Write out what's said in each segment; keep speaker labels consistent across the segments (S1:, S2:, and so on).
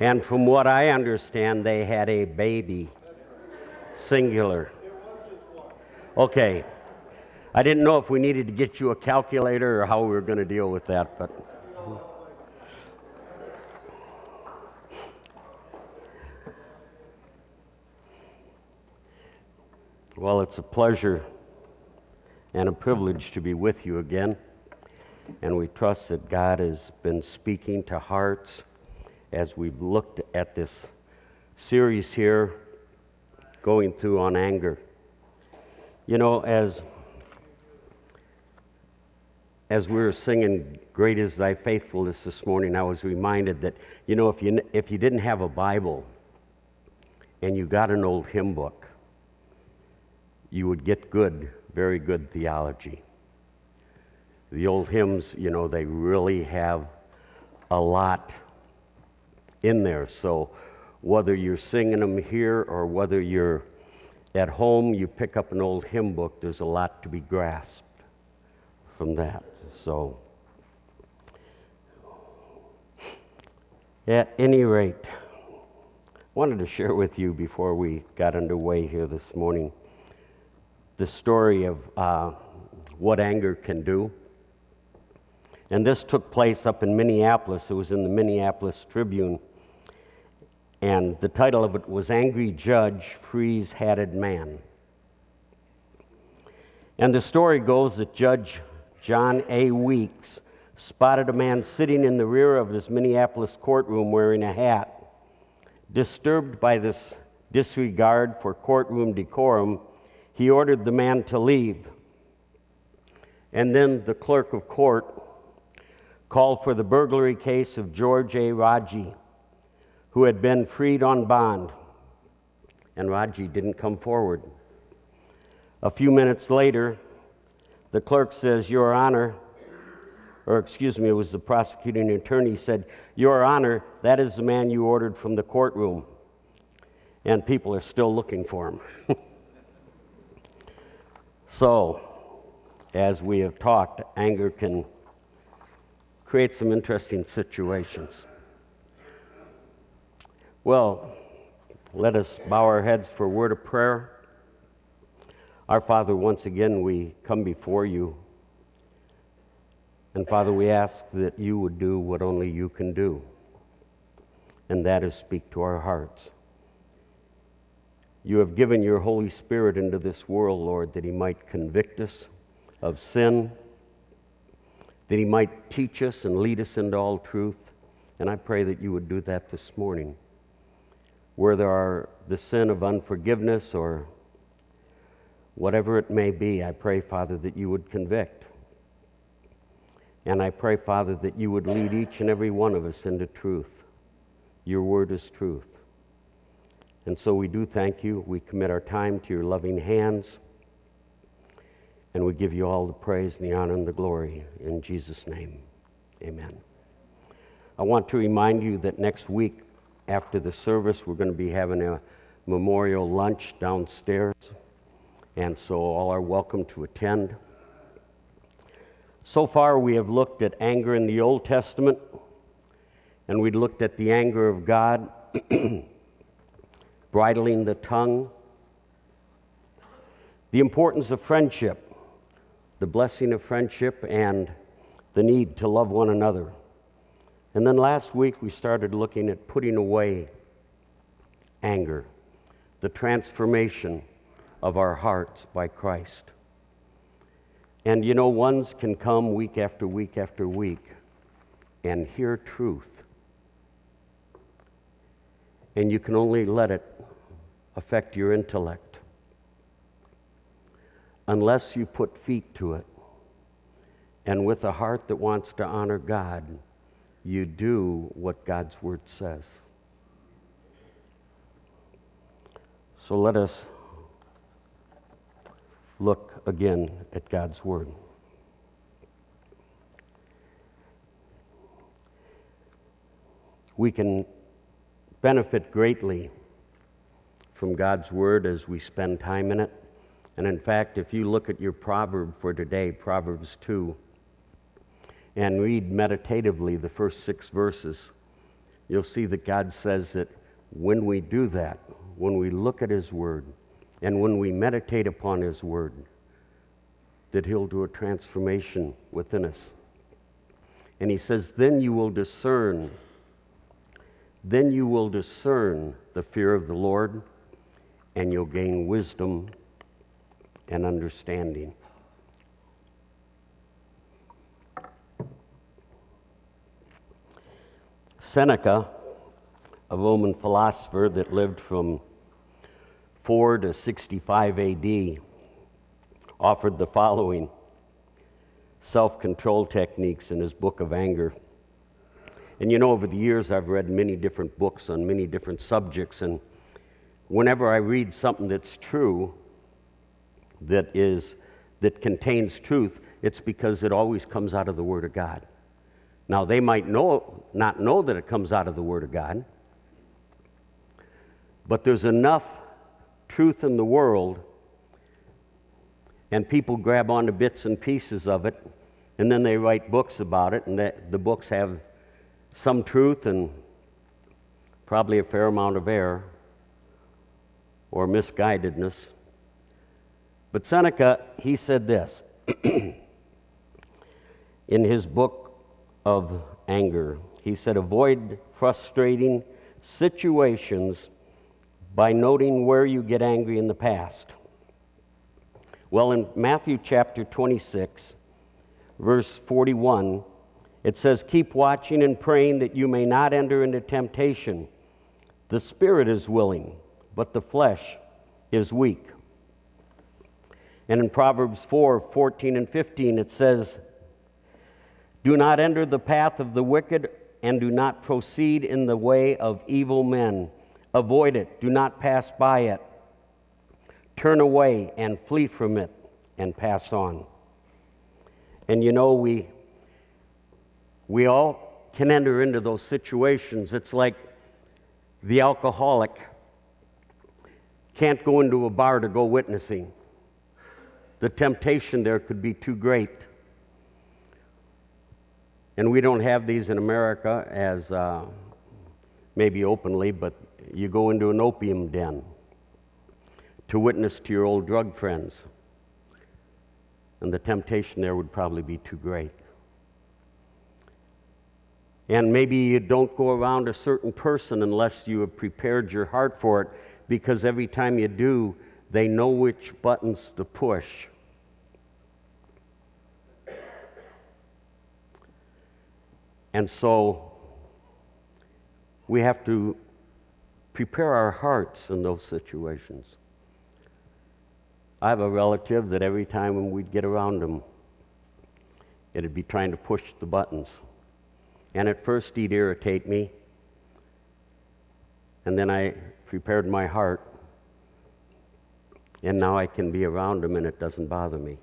S1: And from what I understand, they had a baby, singular. Okay. I didn't know if we needed to get you a calculator or how we were going to deal with that, but well, it's a pleasure and a privilege to be with you again. And we trust that God has been speaking to hearts as we've looked at this series here, going through on anger. You know, as we were singing "Great is Thy Faithfulness" this morning, I was reminded that, you know, if you didn't have a Bible and you got an old hymn book, you would get very good theology. The old hymns, you know, they really have a lot in there. So whether you're singing them here or whether you're at home, you pick up an old hymn book, there's a lot to be grasped from that. So at any rate, I wanted to share with you before we got underway here this morning the story of what anger can do. And this took place up in Minneapolis. It was in the Minneapolis Tribune. And the title of it was "Angry Judge Frees Hatted Man." And the story goes that Judge John A. Weeks spotted a man sitting in the rear of his Minneapolis courtroom wearing a hat. Disturbed by this disregard for courtroom decorum, he ordered the man to leave. And then the clerk of court called for the burglary case of George A. Raji, who had been freed on bond. And Raji didn't come forward. A few minutes later, the clerk says, "Your Honor," or excuse me, it was the prosecuting attorney, said, "Your Honor, that is the man you ordered from the courtroom." And people are still looking for him. So, as we have talked, anger can create some interesting situations. Well, let us bow our heads for a word of prayer. Our Father, once again, we come before you. And Father, we ask that you would do what only you can do, and that is speak to our hearts. You have given your Holy Spirit into this world, Lord, that he might convict us of sin, that he might teach us and lead us into all truth. And I pray that you would do that this morning. Where there are the sin of unforgiveness or whatever it may be, I pray, Father, that you would convict. And I pray, Father, that you would lead each and every one of us into truth. Your word is truth. And so we do thank you. We commit our time to your loving hands. And we give you all the praise and the honor and the glory. In Jesus' name, amen. I want to remind you that next week, after the service, we're going to be having a memorial lunch downstairs. And so all are welcome to attend. So far, we have looked at anger in the Old Testament, and we looked at the anger of God, bridling the tongue, the importance of friendship, the blessing of friendship, and the need to love one another. And then last week, we started looking at putting away anger, the transformation of our hearts by Christ. And you know, ones can come week after week after week and hear truth. And you can only let it affect your intellect unless you put feet to it. And with a heart that wants to honor God, you do what God's Word says. So let us look again at God's Word. We can benefit greatly from God's Word as we spend time in it. And in fact, if you look at your proverb for today, Proverbs 2, and read meditatively the first 6 verses, you'll see that God says that when we do that, when we look at His Word, and when we meditate upon His Word, that He'll do a transformation within us. And He says, then you will discern the fear of the Lord, and you'll gain wisdom and understanding. Seneca, a Roman philosopher that lived from 4 to 65 AD, offered the following self-control techniques in his book of anger. And you know, over the years I've read many different books on many different subjects, and whenever I read something that's true, that contains truth, it's because it always comes out of the Word of God. Now, they might not know that it comes out of the Word of God, but there's enough truth in the world, and people grab onto bits and pieces of it, and then they write books about it, and the books have some truth and probably a fair amount of error or misguidedness. But Seneca, he said this in his book of anger. He said, avoid frustrating situations by noting where you get angry in the past. Well, in Matthew chapter 26, verse 41, it says, keep watching and praying that you may not enter into temptation. The spirit is willing, but the flesh is weak. And in Proverbs 4:14 and 15, it says, do not enter the path of the wicked, and do not proceed in the way of evil men. Avoid it, do not pass by it. Turn away and flee from it, and pass on. And you know, we all can enter into those situations. It's like the alcoholic can't go into a bar to go witnessing. The temptation there could be too great. And we don't have these in America as maybe openly, but you go into an opium den to witness to your old drug friends, and the temptation there would probably be too great. And maybe you don't go around a certain person unless you have prepared your heart for it, because every time you do, they know which buttons to push. And so we have to prepare our hearts in those situations. I have a relative that every time when we'd get around him, it'd be trying to push the buttons. And at first he'd irritate me, and then I prepared my heart, and now I can be around him and it doesn't bother me.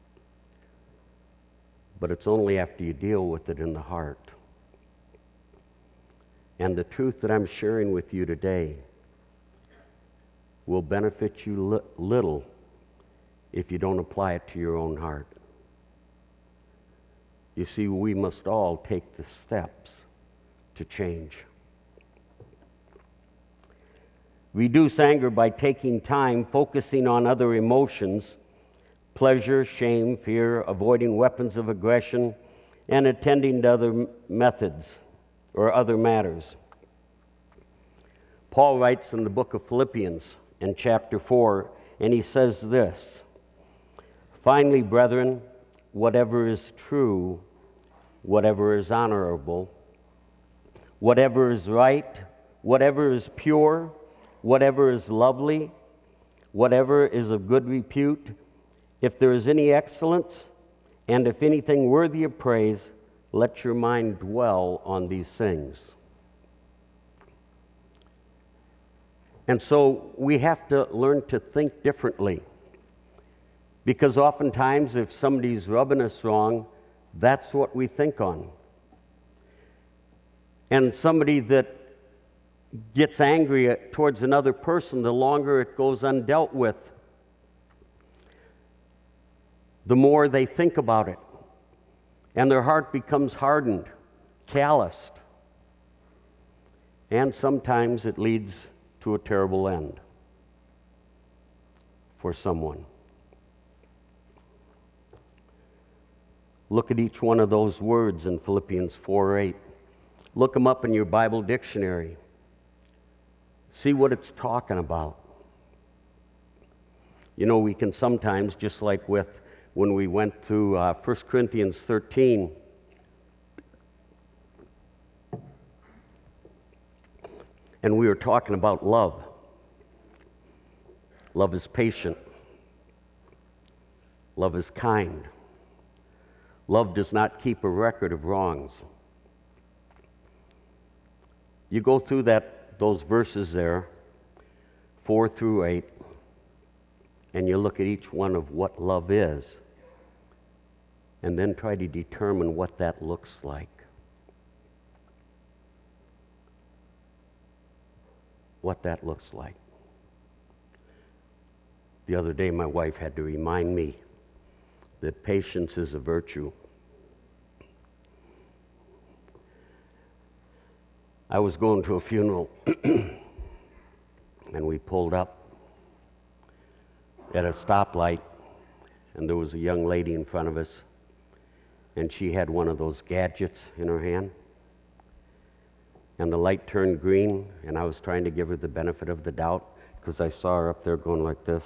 S1: But it's only after you deal with it in the heart. And the truth that I'm sharing with you today will benefit you little if you don't apply it to your own heart. You see, we must all take the steps to change. Reduce anger by taking time focusing on other emotions, pleasure, shame, fear, avoiding weapons of aggression, and attending to other methods or other matters. Paul writes in the book of Philippians in chapter 4, and he says this, finally, brethren, whatever is true, whatever is honorable, whatever is right, whatever is pure, whatever is lovely, whatever is of good repute, if there is any excellence, and if anything worthy of praise, let your mind dwell on these things. And so we have to learn to think differently. Because oftentimes if somebody's rubbing us wrong, that's what we think on. And somebody that gets angry towards another person, the longer it goes undealt with, the more they think about it. And their heart becomes hardened, calloused. And sometimes it leads to a terrible end for someone. Look at each one of those words in Philippians 4:8. Look them up in your Bible dictionary. See what it's talking about. You know, we can sometimes, just like when we went through 1 Corinthians 13, and we were talking about love. Love is patient. Love is kind. Love does not keep a record of wrongs. You go through those verses there, 4 through 8, and you look at each one of what love is, and then try to determine what that looks like. What that looks like. The other day, my wife had to remind me that patience is a virtue. I was going to a funeral, and we pulled up at a stoplight, and there was a young lady in front of us, and she had one of those gadgets in her hand, and the light turned green, and I was trying to give her the benefit of the doubt because I saw her up there going like this.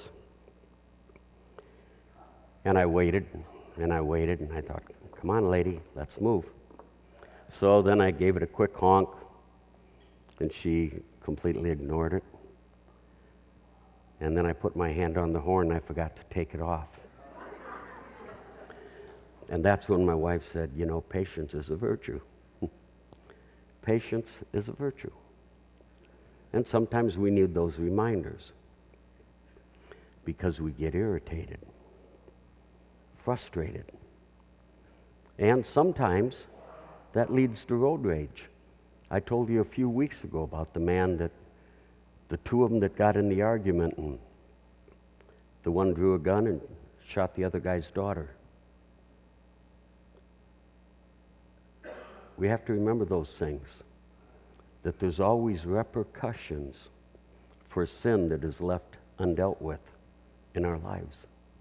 S1: And I waited, and I waited, and I thought, come on, lady, let's move. So then I gave it a quick honk, and she completely ignored it. And then I put my hand on the horn, and I forgot to take it off. And that's when my wife said, you know, patience is a virtue. Patience is a virtue. And sometimes we need those reminders because we get irritated, frustrated. And sometimes that leads to road rage. I told you a few weeks ago about the man that, the two of them that got in the argument, and the one drew a gun and shot the other guy's daughter. We have to remember those things, that there's always repercussions for sin that is left undealt with in our lives.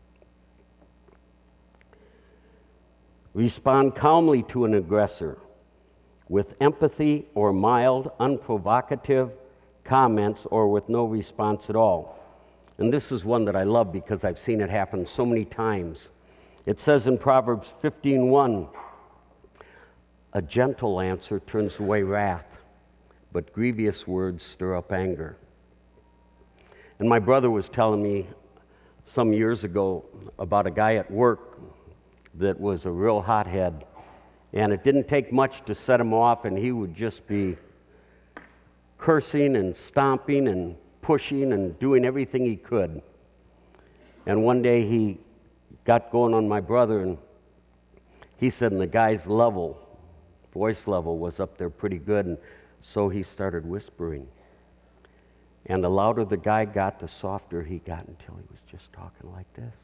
S1: Respond calmly to an aggressor with empathy or mild, unprovocative comments, or with no response at all. And this is one that I love because I've seen it happen so many times. It says in Proverbs 15:1, a gentle answer turns away wrath, but grievous words stir up anger. And my brother was telling me some years ago about a guy at work that was a real hothead, and it didn't take much to set him off, and he would just be cursing and stomping and pushing and doing everything he could. And one day he got going on my brother, and he said, and the guy's voice level was up there pretty good, and so he started whispering. And the louder the guy got, the softer he got, until he was just talking like this.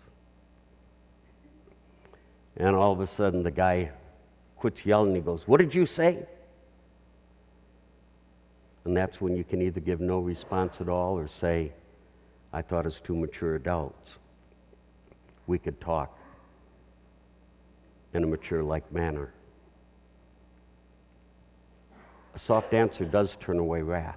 S1: And all of a sudden the guy quits yelling. He goes, "What did you say?" And that's when you can either give no response at all or say, "I thought as two mature adults we could talk in a mature-like manner." A soft answer does turn away wrath,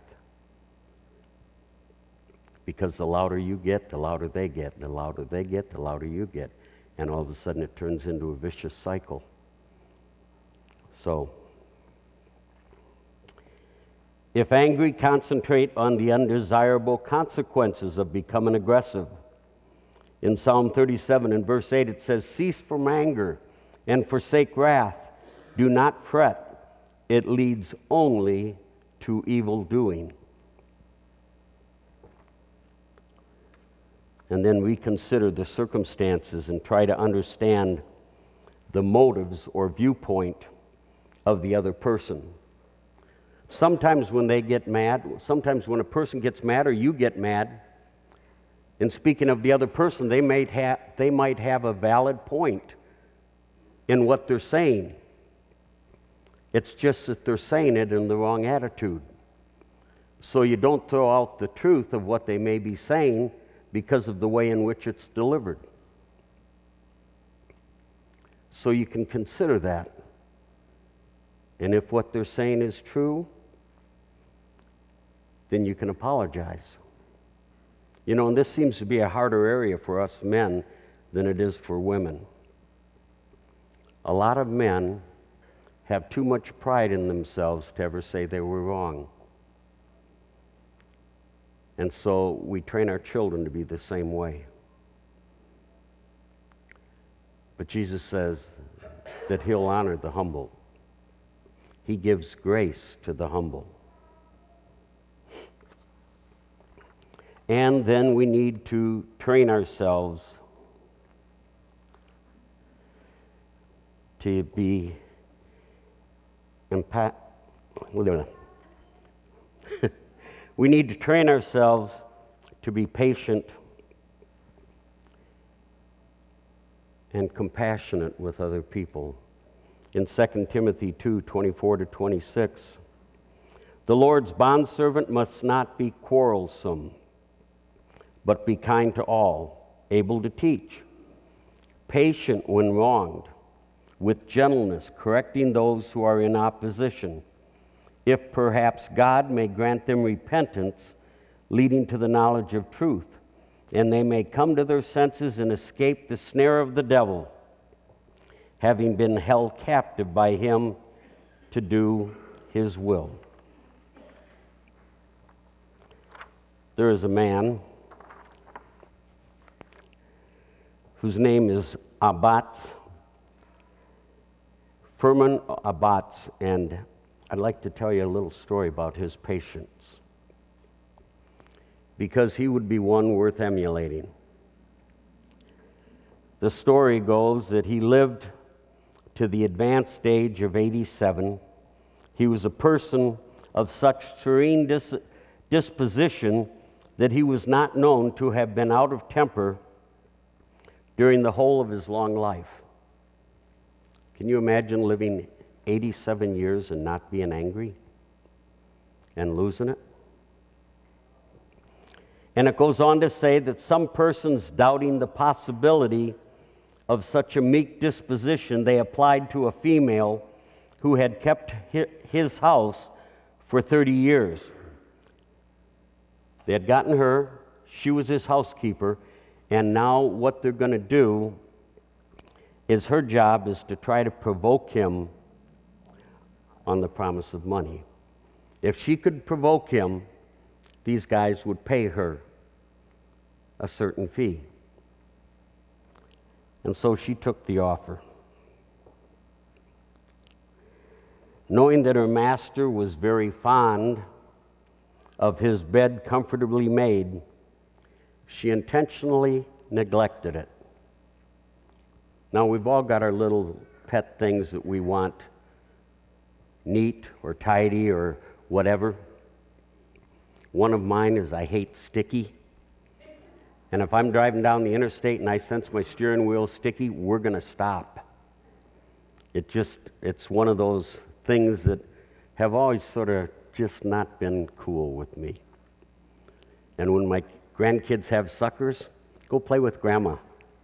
S1: because the louder you get, the louder they get. The louder they get, the louder you get. And all of a sudden it turns into a vicious cycle. So, if angry, concentrate on the undesirable consequences of becoming aggressive. In Psalm 37 and verse 8 it says, "Cease from anger and forsake wrath. Do not fret. It leads only to evil doing." And then we consider the circumstances and try to understand the motives or viewpoint of the other person. Sometimes when they get mad, sometimes when a person gets mad or you get mad, in speaking of the other person, they might have a valid point in what they're saying. It's just that they're saying it in the wrong attitude. so you don't throw out the truth of what they may be saying because of the way in which it's delivered. So you can consider that. And if what they're saying is true, then you can apologize. You know, and this seems to be a harder area for us men than it is for women. A lot of men have too much pride in themselves to ever say they were wrong. And so we train our children to be the same way. But Jesus says that He'll honor the humble. He gives grace to the humble. And then we need to train ourselves to be we need to train ourselves to be patient and compassionate with other people. In 2 Timothy 2:24-26, the Lord's bondservant must not be quarrelsome, but be kind to all, able to teach, patient when wronged, with gentleness, correcting those who are in opposition, if perhaps God may grant them repentance, leading to the knowledge of truth, and they may come to their senses and escape the snare of the devil, having been held captive by him to do his will. There is a man whose name is Abatz, Furman Abatz, and I'd like to tell you a little story about his patience, because he would be one worth emulating. The story goes that he lived to the advanced age of 87. He was a person of such serene disposition that he was not known to have been out of temper during the whole of his long life. Can you imagine living 87 years and not being angry and losing it? And it goes on to say that some persons, doubting the possibility of such a meek disposition, they applied to a female who had kept his house for 30 years. They had gotten her, she was his housekeeper, and now what they're going to do is her job is to try to provoke him on the promise of money. If she could provoke him, these guys would pay her a certain fee. And so she took the offer. Knowing that her master was very fond of his bed comfortably made, she intentionally neglected it. Now, we've all got our little pet things that we want neat or tidy or whatever. One of mine is I hate sticky. And if I'm driving down the interstate and I sense my steering wheel sticky, we're going to stop. It's one of those things that have always sort of just not been cool with me. And when my grandkids have suckers, go play with Grandma.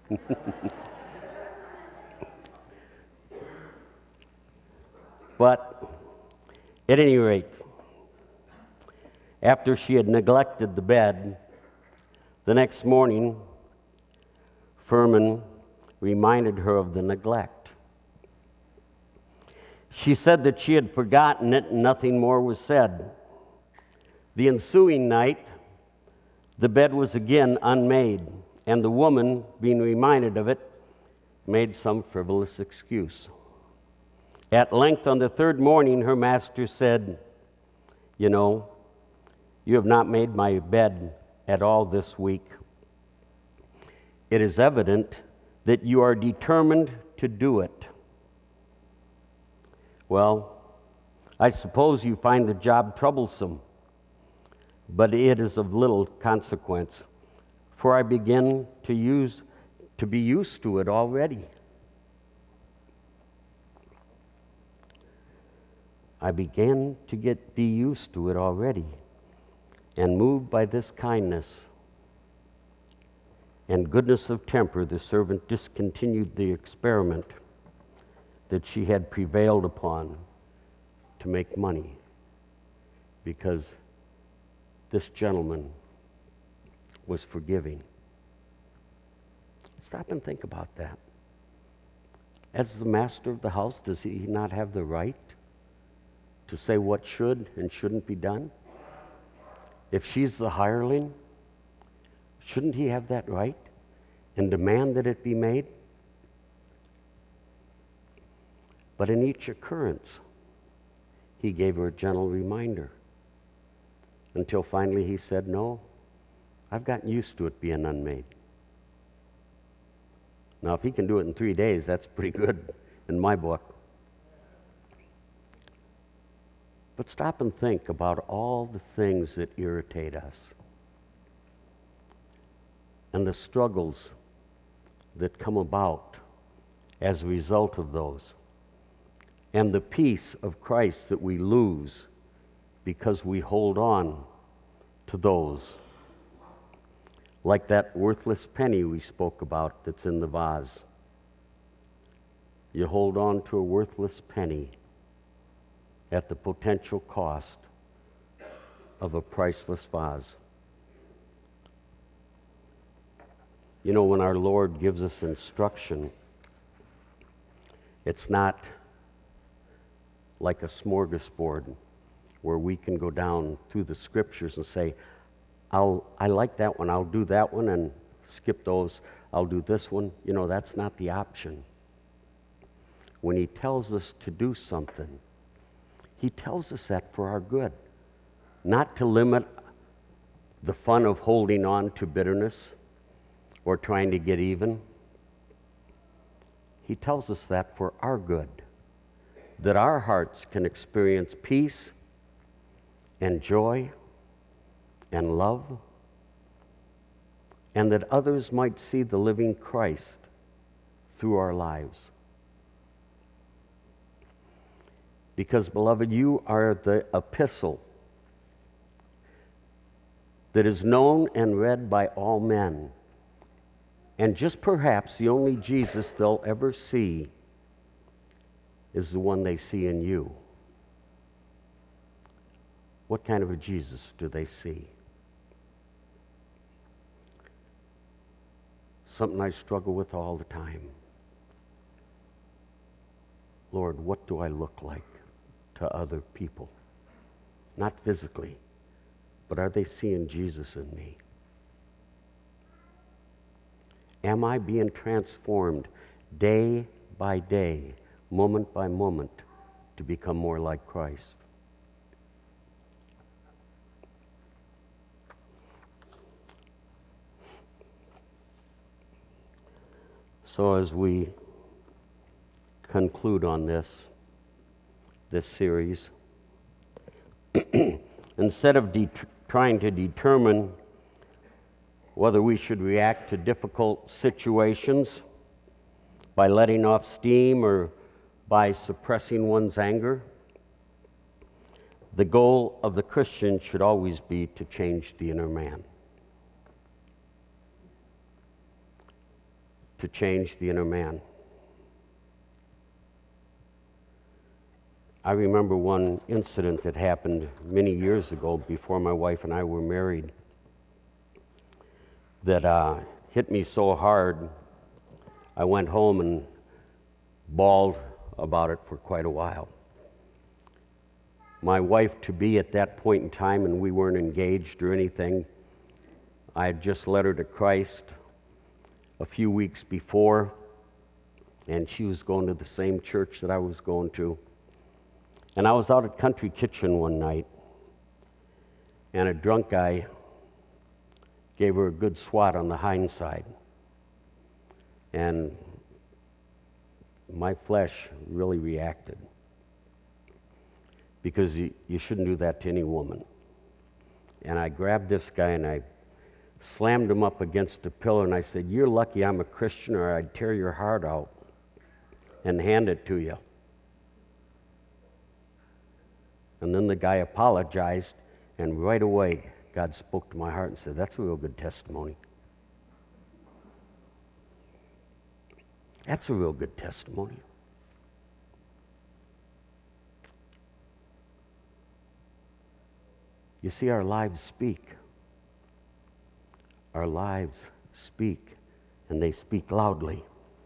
S1: But at any rate, after she had neglected the bed, the next morning, Furman reminded her of the neglect. She said that she had forgotten it and nothing more was said. The ensuing night, the bed was again unmade, and the woman, being reminded of it, made some frivolous excuse. At length, on the third morning, her master said, "You know, you have not made my bed at all this week. It is evident that you are determined to do it. Well, I suppose you find the job troublesome, but it is of little consequence, for I begin to be used to it already." I began to be used to it already. And moved by this kindness and goodness of temper, the servant discontinued the experiment that she had prevailed upon to make money, because this gentleman was forgiving. Stop and think about that. As the master of the house, does he not have the right to say what should and shouldn't be done? If she's the hireling, shouldn't he have that right and demand that it be made? But in each occurrence, he gave her a gentle reminder, until finally he said, no, I've gotten used to it being unmade. Now, if he can do it in 3 days, that's pretty good in my book. But stop and think about all the things that irritate us and the struggles that come about as a result of those, and the peace of Christ that we lose because we hold on to those. Like that worthless penny we spoke about that's in the vase. You hold on to a worthless penny at the potential cost of a priceless vase. You know, when our Lord gives us instruction, it's not like a smorgasbord where we can go down through the scriptures and say, I like that one, I'll do that one, and skip those, I'll do this one. You know, that's not the option. When he tells us to do something, he tells us that for our good, not to limit the fun of holding on to bitterness or trying to get even. He tells us that for our good, that our hearts can experience peace and joy and love, and that others might see the living Christ through our lives. Because, beloved, you are the epistle that is known and read by all men, and just perhaps the only Jesus they'll ever see is the one they see in you. What kind of a Jesus do they see? Something I struggle with all the time. Lord, what do I look like to other people? Not physically, but are they seeing Jesus in me? Am I being transformed day by day, moment by moment, to become more like Christ? So as we conclude on this series, instead of trying to determine whether we should react to difficult situations by letting off steam or by suppressing one's anger, the goal of the Christian should always be to change the inner man. To change the inner man. I remember one incident that happened many years ago before my wife and I were married that hit me so hard I went home and bawled about it for quite a while. My wife-to-be at that point in time, and we weren't engaged or anything, I had just led her to Christ a few weeks before, and she was going to the same church that I was going to. And I was out at Country Kitchen one night, and a drunk guy gave her a good swat on the hind side. And my flesh really reacted, because you shouldn't do that to any woman. And I grabbed this guy and I slammed him up against a pillar, and I said, "You're lucky I'm a Christian, or I'd tear your heart out and hand it to you." And then the guy apologized and right away God spoke to my heart and said, that's a real good testimony. That's a real good testimony. You see, our lives speak. Our lives speak, and they speak loudly.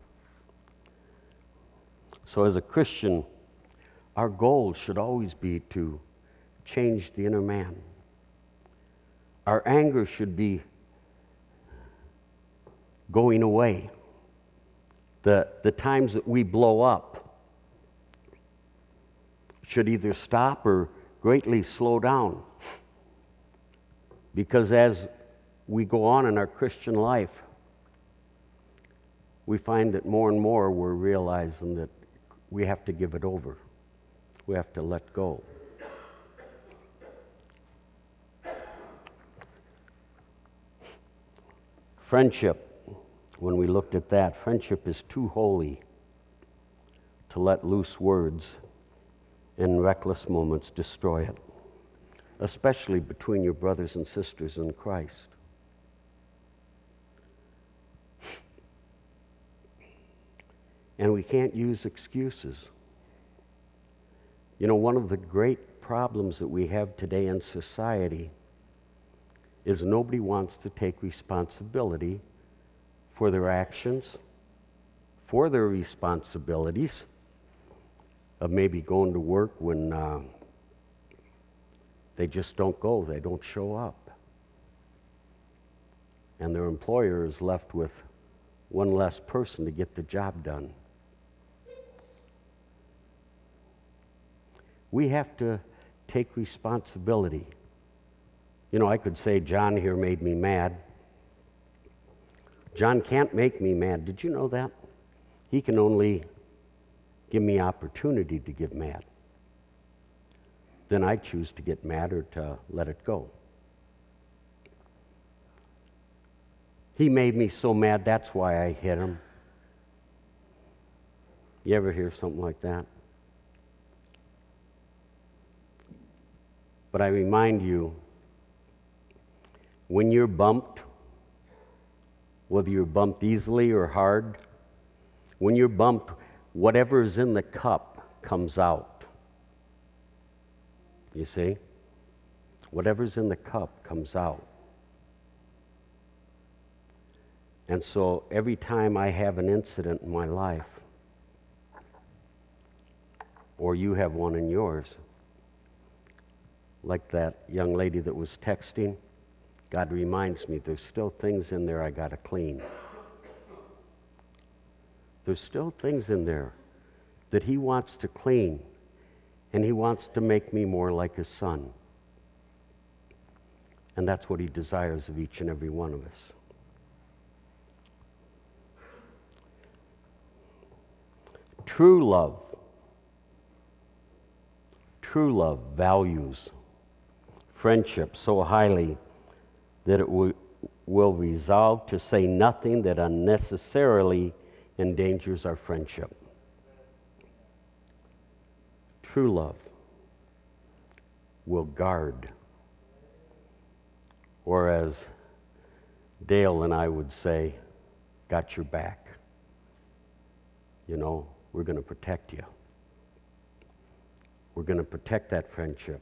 S1: So as a Christian, our goal should always be to change the inner man. Our anger should be going away. The times that we blow up should either stop or greatly slow down. Because as we go on in our Christian life, we find that more and more we're realizing that we have to give it over. We have to let go. Friendship, when we looked at that, friendship is too holy to let loose words and reckless moments destroy it, especially between your brothers and sisters in Christ. And we can't use excuses. You know, one of the great problems that we have today in society is nobody wants to take responsibility for their actions, for their responsibilities of maybe going to work when they just don't go, they don't show up. And their employer is left with one less person to get the job done. We have to take responsibility. You know, I could say, John here made me mad. John can't make me mad. Did you know that? He can only give me opportunity to get mad. Then I choose to get mad or to let it go. He made me so mad, that's why I hit him. You ever hear something like that? But I remind you, when you're bumped, whether you're bumped easily or hard, when you're bumped, whatever is in the cup comes out. You see? Whatever's in the cup comes out. And so every time I have an incident in my life, or you have one in yours, like that young lady that was texting, God reminds me there's still things in there I got to clean. There's still things in there that He wants to clean, and He wants to make me more like His Son. And that's what He desires of each and every one of us. True love values friendship so highly that it will resolve to say nothing that unnecessarily endangers our friendship. True love will guard, or as Dale and I would say, got your back. You know, we're going to protect you. We're going to protect that friendship.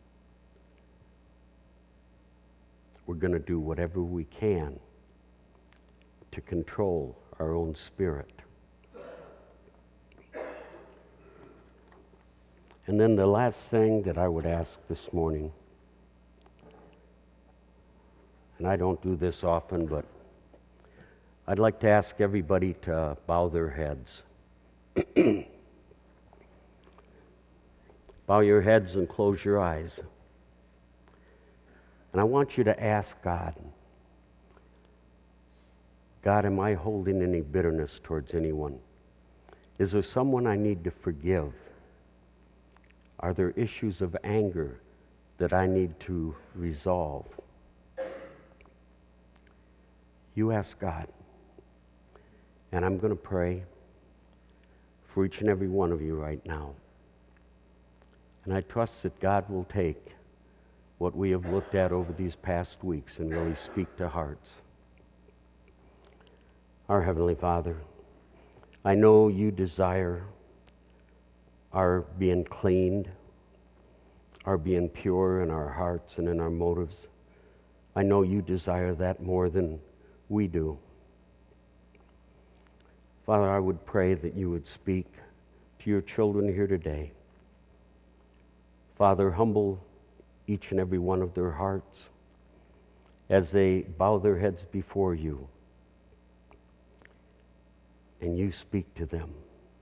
S1: We're going to do whatever we can to control our own spirit. And then the last thing that I would ask this morning, and I don't do this often, but I'd like to ask everybody to bow their heads. Bow your heads and close your eyes. And I want you to ask God, God, am I holding any bitterness towards anyone? Is there someone I need to forgive? Are there issues of anger that I need to resolve? You ask God. And I'm going to pray for each and every one of you right now. And I trust that God will take what we have looked at over these past weeks and really speak to hearts. Our Heavenly Father, I know you desire our being cleaned, our being pure in our hearts and in our motives. I know you desire that more than we do. Father, I would pray that you would speak to your children here today. Father, humble each and every one of their hearts as they bow their heads before you, and you speak to them.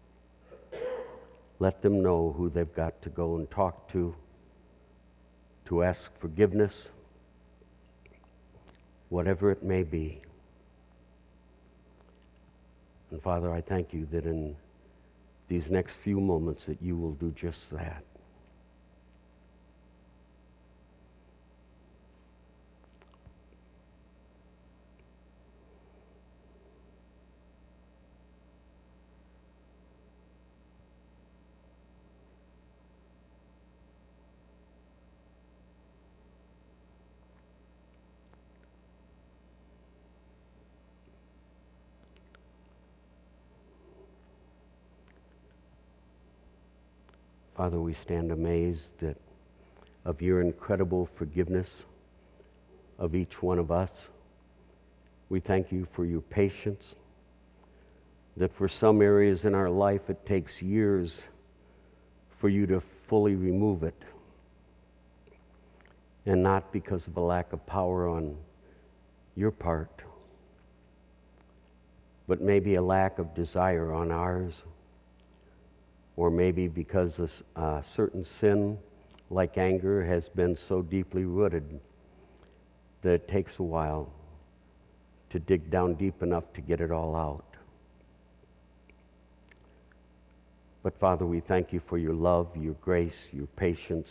S1: Let them know who they've got to go and talk to ask forgiveness, whatever it may be. And Father, I thank you that in these next few moments that you will do just that. Father, we stand amazed of your incredible forgiveness of each one of us. We thank you for your patience, that for some areas in our life it takes years for you to fully remove it, and not because of a lack of power on your part, but maybe a lack of desire on ours, or maybe because a certain sin, like anger, has been so deeply rooted that it takes a while to dig down deep enough to get it all out. But Father, we thank you for your love, your grace, your patience,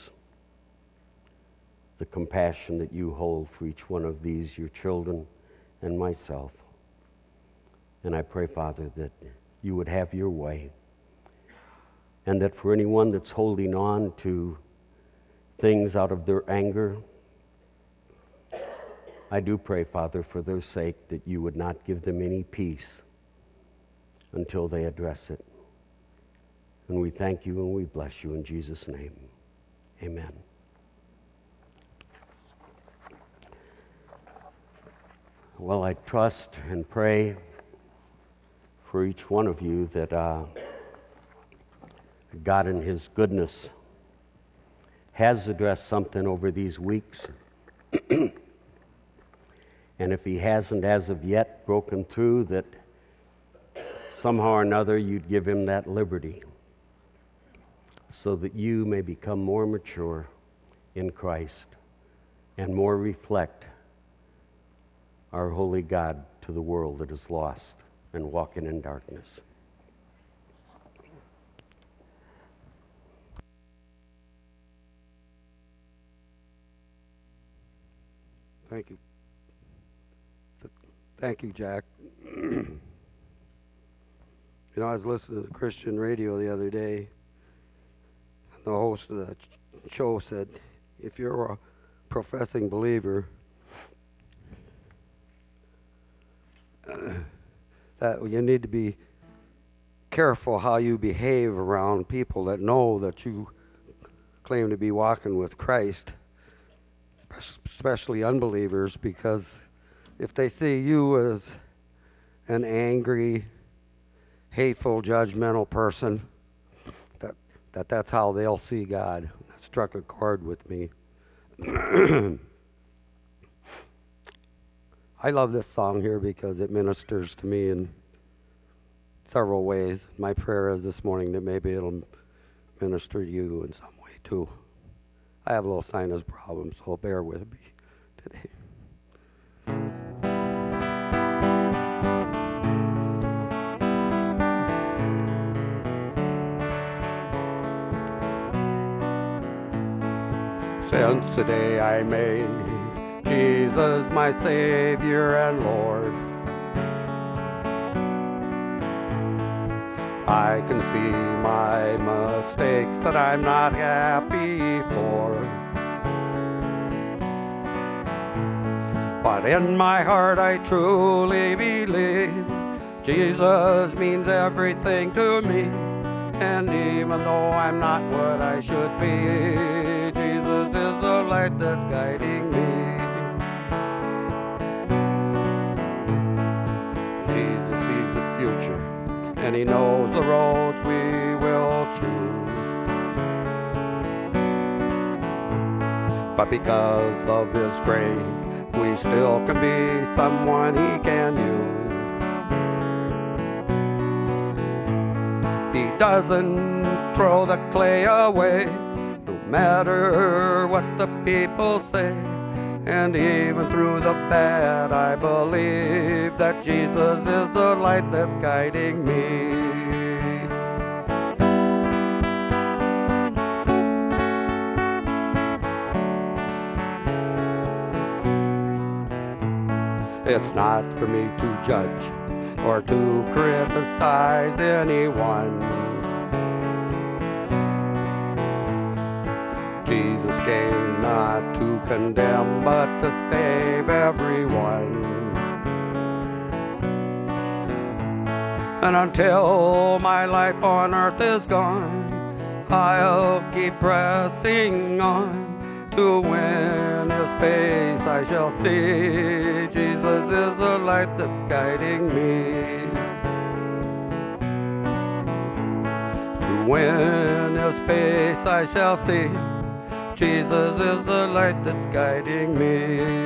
S1: the compassion that you hold for each one of these, your children and myself. And I pray, Father, that you would have your way, and that for anyone that's holding on to things out of their anger, I do pray, Father, for their sake, that you would not give them any peace until they address it. And we thank you and we bless you in Jesus' name. Amen. Well, I trust and pray for each one of you that God in his goodness has addressed something over these weeks. And if he hasn't as of yet broken through, that somehow or another you'd give him that liberty so that you may become more mature in Christ and more reflect our holy God to the world that is lost and walking in darkness.
S2: Thank you. Thank you, Jack. You know, I was listening to Christian radio the other day, and the host of that show said, if you're a professing believer, that you need to be careful how you behave around people that know that you claim to be walking with Christ, especially unbelievers, because if they see you as an angry, hateful, judgmental person, that's how they'll see God. That struck a chord with me. I love this song here because it ministers to me in several ways. My prayer is this morning that maybe it'll minister to you in some way too. I have a little sinus problem, so bear with me today. Since the day I made Jesus my Savior and Lord, I can see my mistakes that I'm not happy for. But in my heart I truly believe Jesus means everything to me. And even though I'm not what I should be, Jesus is the light that's guiding me. Jesus sees the future, and He knows the roads we will choose. But because of His grace, we still can be someone He can use. He doesn't throw the clay away, no matter what the people say. And even through the bad, I believe that Jesus is the light that's guiding me. It's not for me to judge or to criticize anyone. Jesus came not to condemn, but to save everyone. And until my life on earth is gone, I'll keep pressing on. To win His face I shall see. Jesus is the light that's guiding me. To win His face I shall see. Jesus is the light that's guiding me.